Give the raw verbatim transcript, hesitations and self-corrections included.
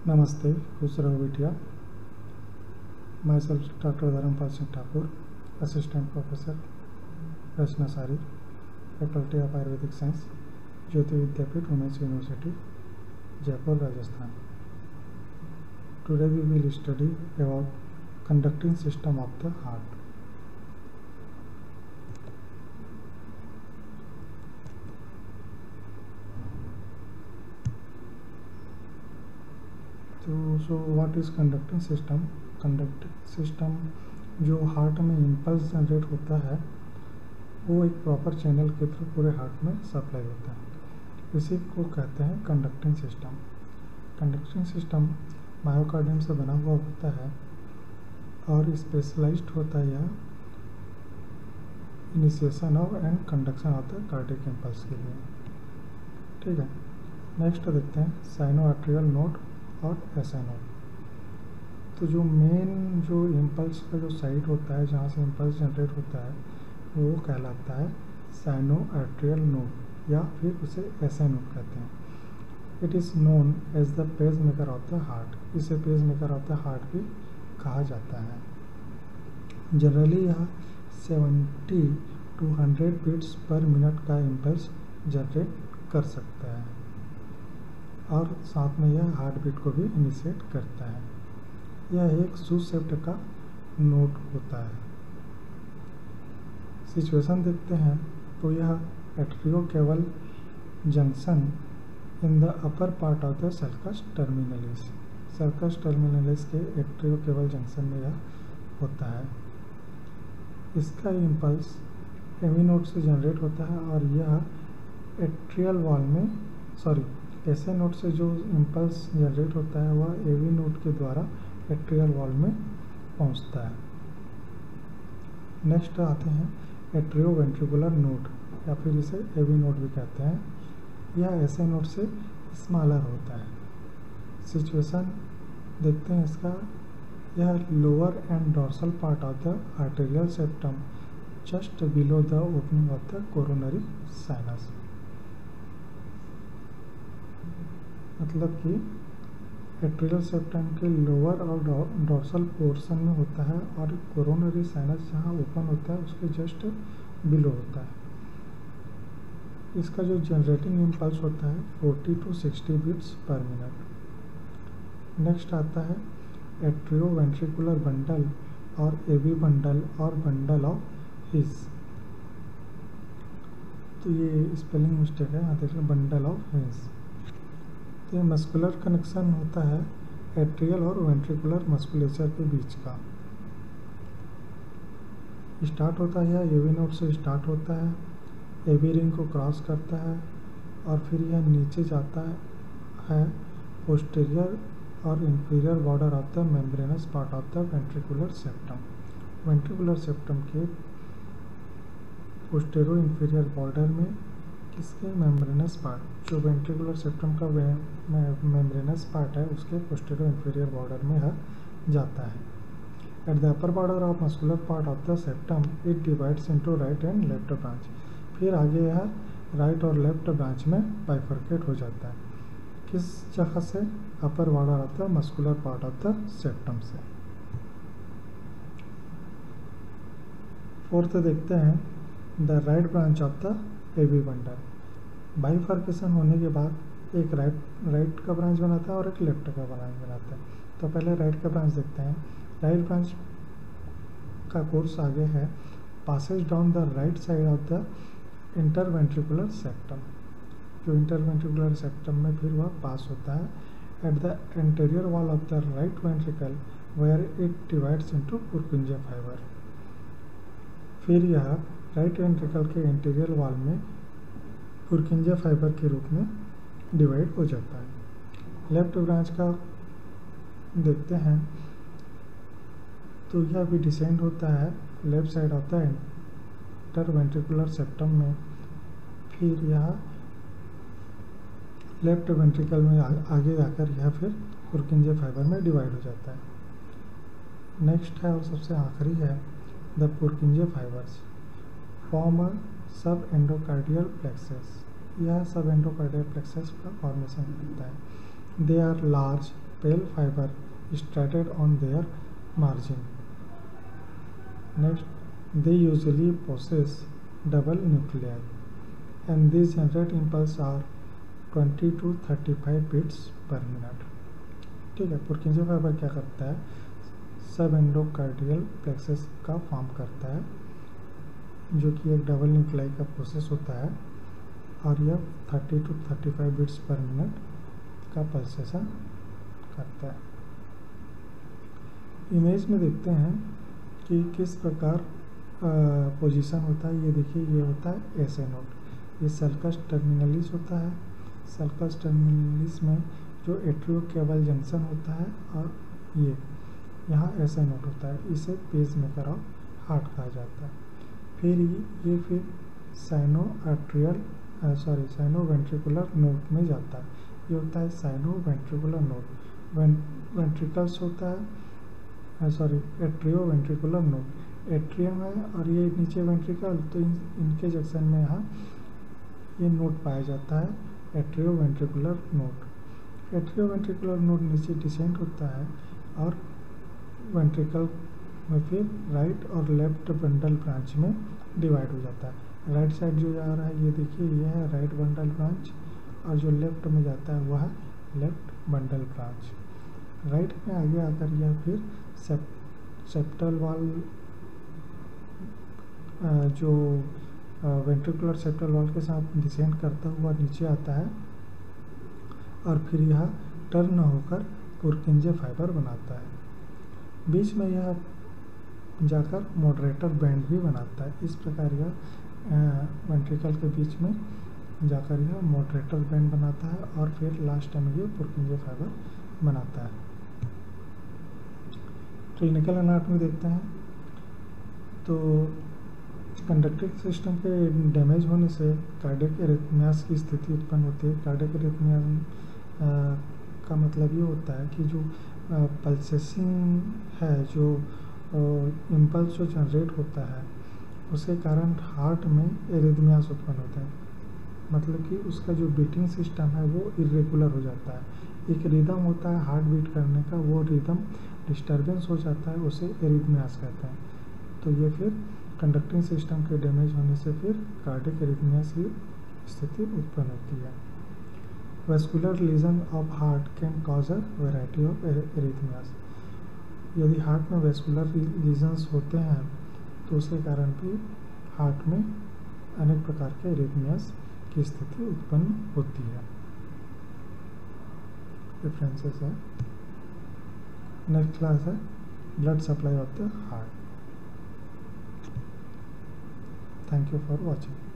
नमस्ते, खुश रहो बिटिया। Myself doctor Dharmpal Singh Thakur, assistant professor रचनासारी, faculty of Ayurvedic science, Jyoti Vidyapeeth women's university, Jaipur, Rajasthan. Today we will study about conducting system of the heart. तो so what is conducting system? Conducting system जो heart में impulse generate होता है वो एक प्रॉपर चैनल के through पूरे हार्ट में सप्लाई होता है। इसी को कहते हैं conducting system. Conducting system myocardium से बना हुआ होता है और स्पेशलाइज्ड होता है यह initiation of and conduction of the cardiac impulse के लिए। ठीक है, नेक्स्ट देखते हैं साइनो आर्टेरियल नोड और एसआई नोड। तो जो मेन जो इम्पल्स का जो साइड होता है जहाँ से इम्पल्स जनरेट होता है वो कहलाता है साइनो आर्टेरियल नोड या फिर उसे एसआई नोड कहते हैं। It is known as the pacemaker of the heart. इसे pacemaker of the heart भी कहा जाता है। जनरली यह seventy to hundred beats per minute का इम्पल्स जनरेट कर सकता है और साथ में यह हार्ट बीट को भी इनिशिएट करता है। यह एक शू शेप्ड का नोड होता है। सिचुएशन देखते हैं तो यह atriocaval junction in the upper part of the sulcus terminalis. Sulcus terminalis के एट्रियोकेवल जंक्शन में यह होता है। इसका इम्पल्स एमी नोड से जनरेट होता है और यह एट्रियल वॉल में सॉरी एसए नोड से जो इम्पल्स जनरेट होता है वह एवी नोड के द्वारा एट्रियल वॉल में पहुंचता है। नेक्स्ट आते हैं एट्रियो वेंट्रिकुलर नोड या फिर इसे एवी नोड भी कहते हैं। यह एसए नोड से स्मॉलर होता है। सिचुएशन देखते हैं इसका। यह lower and dorsal part of the arterial septum just below the opening of the coronary sinus. मतलब कि एट्रियल सेप्टम के लोअर और डॉर्सल पोर्शन में होता है और कोरोनरी साइनस जहाँ ओपन होता है उसके जस्ट बिलो होता है। इसका जो जनरेटिंग इम्पल्स होता है forty to sixty beats per minute. Next आता है एट्रियो वेंट्रिकुलर बंडल और एवी बंडल और बंडल ऑफ हिस। तो ये स्पेलिंग मिस्टेक है, यहाँ देख लें बंडल ऑफ हिस। तो ये मस्कुलर कनेक्शन होता है एट्रियल और वेंट्रिकुलर मस्कुलेचर के बीच का। स्टार्ट होता है यह एवी नोड से स्टार्ट होता है, एवी रिंग को क्रॉस करता है और फिर यह नीचे जाता है पोस्टीरियर और inferior border of the membranous part of the ventricular septum. Ventricular septum के पोस्टीरियर इंफीरियर बॉर्डर में किसके मेम्ब्रेनस पार्ट जो वेंट्रिकुलर सेप्टम का मेम्ब्रेनस पार्ट है उसके पोस्टीरियर इंफीरियर बॉर्डर में यह जाता है। At the upper border of muscular part of the septum it divides into right and left branch. फिर आगे यह राइट और लेफ्ट ब्रांच में बाइफरकेट हो जाता है। किस जगह से? Upper border of the muscular part of the septum से। फोर्थ देखते हैं the right branch of the AV bundle. Bifurcation होने के बाद एक राइट राइट का ब्रांच बनाता है और एक लेफ्ट का ब्रांच बनाता है। तो पहले राइट का ब्रांच देखते हैं। राइट ब्रांच का कोर्स आगे है passes down the right side of the interventricular septum. जो इंटरवेंट्रिकुलर सेप्टम में फिर वह पास होता है at the anterior wall of the right ventricle where it divides into Purkinje fibre. फिर यह राइट वेंट्रिकल के इंटीरियर वॉल में पुरकिंजे फाइबर के रूप में डिवाइड हो जाता है। लेफ्ट ब्रांच का देखते हैं तो यह भी डिसेंड होता है left side of the interventricular septum में। फिर यह लेफ्ट वेंट्रिकल में आ, आगे जाकर यह फिर पुरकिंजे फाइबर में डिवाइड हो जाता है। नेक्स्ट है और सबसे आखिरी है the Purkinje fibres form a sub endocardial plexus. यह सब एंडोकार्डियल प्लेक्सस का फॉर्मेशन करता है। They are large pale fiber strated on their margin. Next, they usually possess double nuclei, and these generate impulse are twenty to thirty-five beats per minute. ठीक है, पुरकिंजे fibre क्या करता है, सब एंडोकार्डियल प्लेक्सस का फॉर्म करता है, जो कि एक डबल न्यूक्लाई का प्रोसेस होता है, और यह thirty to thirty five beats per minute का पल्सेशन करता है। इमेज में देखते हैं कि किस प्रकार पोजीशन होता है। ये देखिए, ये होता है एसे नोड, ये सल्कस टर्मिनलिस होता है। सल्कस टर्मिनलिस में जो एट्रियो केबल जंक्शन होता है, और ये यहाँ एसे नोड होता है, इसे पेस मेकर ऑफ हार्ट कहा जाता है। फिर ये फिर sino atrial sorry sino ventricular node में जाता है। ये होता है साइनो वेंट्रिकुलर नोड। वेंट्रिकल्स होता है sorry atrio ventricular node, atrium है और ये नीचे वेंट्रिकल, तो इन, इनके जंक्शन में यहाँ ये नोड पाया जाता है, atrio ventricular node. Atrio ventricular node नीचे डिसेंट होता है और वेंट्रिकल में फिर राइट और लेफ्ट बंडल ब्रांच में डिवाइड हो जाता है। राइट साइड जो जा रहा है, ये देखिए, ये है राइट बंडल ब्रांच, और जो लेफ्ट में जाता है वह है लेफ्ट बंडल ब्रांच। राइट में आगे आकर यह फिर सेप, सेप्टल वाल जो वेंट्रिकुलर सेप्टल वाल के साथ डिसेंड करता हुआ नीचे आता है, और फिर यह टर्न होकर पुरकिंजे फाइबर बनाता है। बीच में यह जाकर मॉडरेटर बैंड भी बनाता है। इस प्रकार यह वेंट्रिकल के बीच में जाकर यह मॉडरेटर बैंड बनाता है, और फिर लास्ट में ये पुरकिंजे फाइबर बनाता है। क्लिनिकल एनाटॉमी देखते हैं तो कंडक्टिंग सिस्टम के डैमेज होने से कार्डियक एरिथमियास की स्थिति उत्पन्न होती है। कार्डियक एरिथमिया का मतलब ये होता है कि जो पल्सेसिंग है, जो इम्पल्स जो जनरेट होता है, उसके कारण हार्ट में एरिथमियास उत्पन्न होते हैं। मतलब कि उसका जो बीटिंग सिस्टम है वो इरेगुलर हो जाता है। एक रिदम होता है हार्ट बीट करने का, वो रिदम डिस्टर्बेंस हो जाता है, उसे एरिथमियास कहते हैं। तो ये फिर कंडक्टिंग सिस्टम के डैमेज होने से फिर कार्डियक एरिथमियास की स्थिति उत्पन्न होती है। Vascular lesion of heart can cause a variety of arrhythmias. यदि हार्ट में वेस्कुलर लीजन्स होते हैं तो उसके कारण भी हार्ट में अनेक प्रकार के एरिथमियास की स्थिति उत्पन्न होती है। डिफरेंसेस है। नेक्स्ट क्लास है blood supply of the heart. Thank you for watching.